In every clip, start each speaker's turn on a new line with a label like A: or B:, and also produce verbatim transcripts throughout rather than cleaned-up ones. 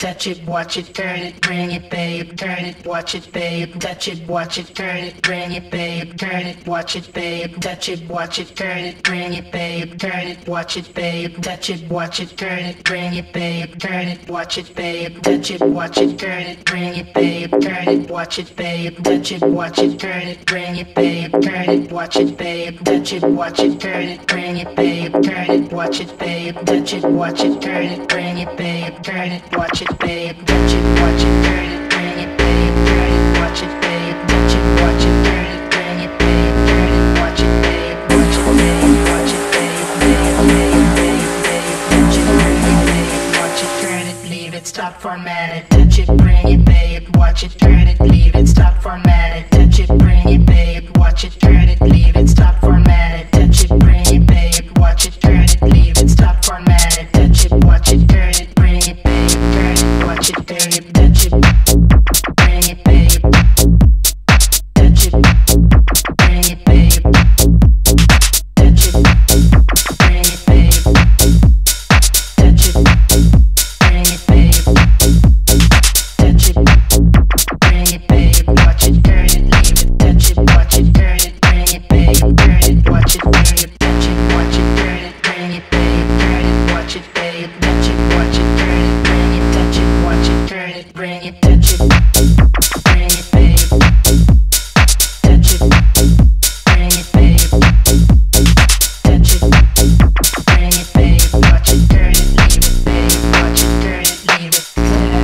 A: touch it, watch it, turn it, bring it, babe, turn it, watch it, babe, touch it, watch it, turn it, bring it, babe, turn it, watch it, babe, touch it, watch it, turn it, bring it, babe, turn it, watch it, babe, touch it, watch it, turn it, bring it, babe, turn it, watch it, babe, touch it, watch it, turn it, bring it, babe, turn it, watch it, babe, touch it, watch it, turn it, bring it, babe, turn it, watch it, babe, touch it, watch it, turn it, bring it, babe, turn it, watch it, babe, touch it, watch it, turn it, bring it, babe, turn it, watch it, babe, touch it, watch it, turn it, bring it, babe, turn it, watch it, babe, touch it, watch it, turn it, bring it, babe, turn it, watch it, babe, watch it, babe, watch it, babe, babe, babe, babe, babe, touch it, bring it, babe, watch it, turn it, leave it, stop, format it, touch it, bring it, babe, watch it, turn it, leave it, stop, format it, touch it, bring it, babe, watch it, turn it, leave it, stop, format it, touch it, bring it, babe, watch it, turn it, leave it, stop, format it, touch it, watch it, turn it, bring it, babe, turn it, watch it, turn it, touch it, bring it, babe, touch it, bring it, babe, touch it, bring it, babe, touch it, bring it, babe, touch it, bring it, babe, watch it, turn it, leave it, touch it, watch it, turn it, bring it, babe, turn it, watch it, bring it, touch it, watch it, turn it, bring it, babe, turn it, watch it, babe, touch it, watch it, turn it, bring it, touch it, watch it, turn it, bring it, touch it, bring it, babe, touch it, bring it, babe, touch it, bring it, babe, watch it, turn it, leave it, babe, watch it, turn it, leave it,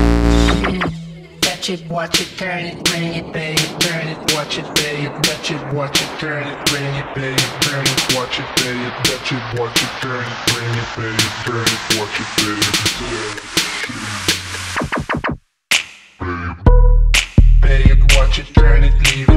A: touch it, watch it, turn it, bring it, babe, turn it, watch it, babe, touch it, watch it, turn it, bring it, babe, turn it, watch it, babe, touch it, watch it, turn it, bring it, babe, turn it, watch it, babe, babe, watch it, turn it, leave it.